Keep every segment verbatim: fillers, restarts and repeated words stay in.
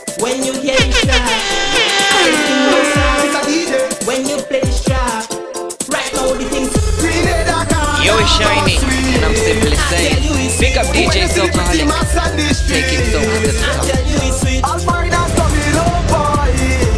When you hear the strap, I sing no song. When you play the strap, right now the things. Yo, it's Shiny, and I'm simply saying, big up D J Soulkaholic, take it so to the top. I tell you it's sweet. I'll find out coming up, boy.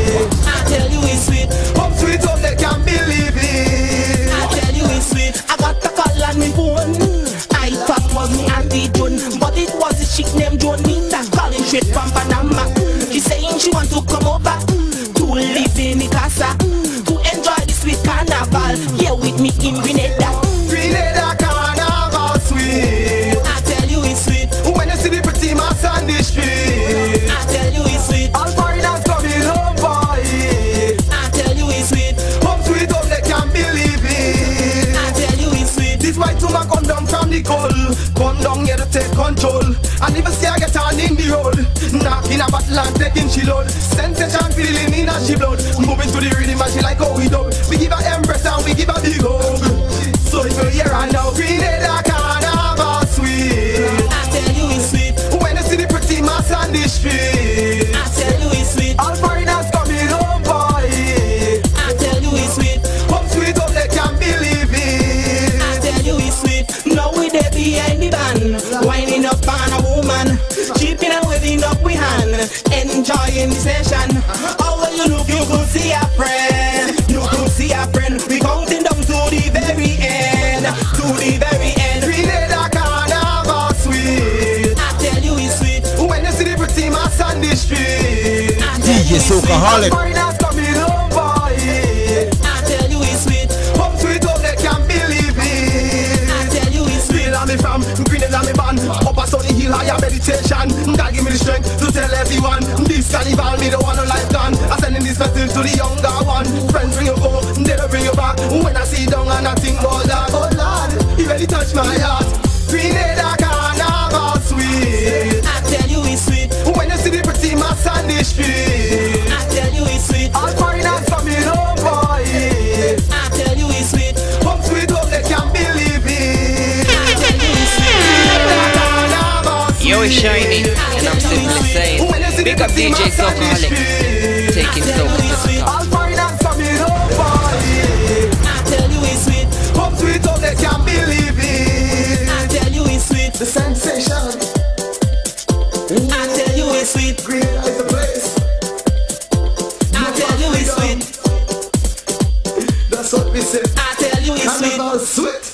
I tell you it's sweet. Come sweet up, they can't believe it. I tell you it's sweet. I got the call on me phone. I thought was me Auntie Joan, but it was a chick named Jonita calling straight from Panama. She saying she want to come over to live in the casa to enjoy the sweet carnival here with me in Grenada. Grenada carnival sweet. I tell you it's sweet. When you see the pretty mass on the street, I tell you it's sweet. all foreigners coming home, boy. I tell you it's sweet. Home sweet home, they can't believe it. I tell you it's sweet. This white woman come down from the cold, come down here to take control, and even see I get on in the road, knocking a battle and taking she load. Sensation feeling in her she blood, moving to the rhythm and she like how we do. We give her embrace and we give her big hug. So if you're here and now, Grenada carnival sweet. I tell you it's sweet. When you see the pretty mass on the street, I tell you it's sweet. all foreigners coming home, boy. I tell you it's sweet. Home sweet home, they can't believe it. I tell you it's sweet. Now we there behind the van, winding up on a woman, cheaping and waving up we hand, enjoying the session. Oh, when you look, you could see a friend. You could see a friend. We counting down to the very end, to the very end. Grenada carnival sweet. I tell you it's sweet. When you see the pretty mass on the street, I tell D J you it's sweet. Soulkaholic. foreigners coming home, boy. I tell you it's sweet. Home sweet home, they can't believe it. I tell you it's sweet. Where am I from? Grenada me band. Up a sunny hill, higher meditation. God give me the strength to tell everyone. This carnival me the one who life gone. I sending this message to the younger one. Friends bring you go, they don't bring you back. When I see down and I think about that, oh Lord, he really touched my heart. Grenada carnival sweet. I tell you it's sweet. When you see the pretty mass on the street, I tell you it's sweet. all foreigners coming home, boy. I tell you it's sweet. Home sweet home, they can't believe it. I tell you it's sweet. Grenada carnival sweet. Yo, it's Shiny, and I'm simply saying, big up D J Soulkaholic, take it so to the top. all foreigners coming home, boy. I tell you it's sweet. Home sweet home, they can't believe it. I tell you it's sweet. The sensation, I tell you it's sweet. Grenada is the place. I tell you it's sweet. That's what we say. I tell you it's sweet. Carnival sweet.